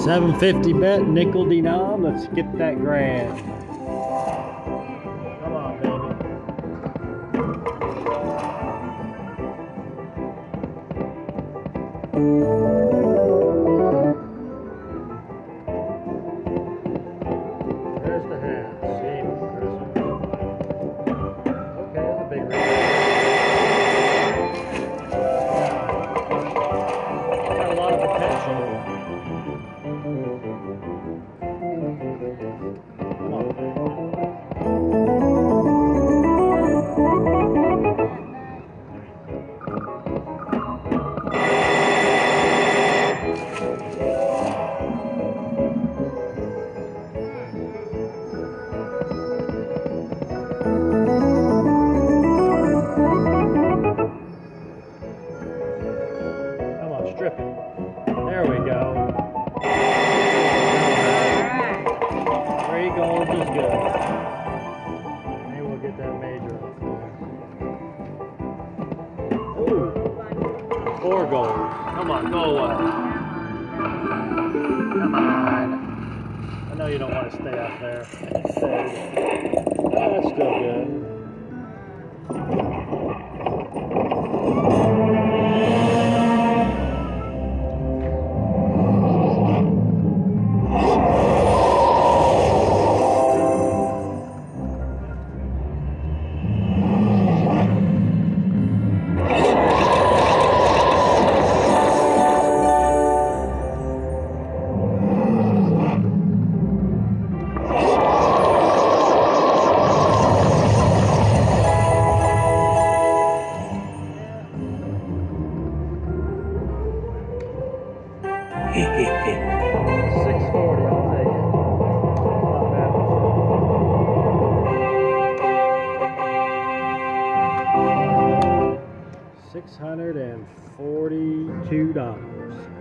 750 bet, nickel denom. Let's get that grand. Come on, baby. There's the hat. Same Christmas. Okay, that's a big ring. Got a lot of potential. Come on. Come on, strip it. There we go. 3 golds is good. Maybe we'll get that major up there. Ooh. 4 golds. Come on, go away. Come on. I know you don't want to stay up there. Oh, that's still good. $640, I'll take it. Not bad. $642.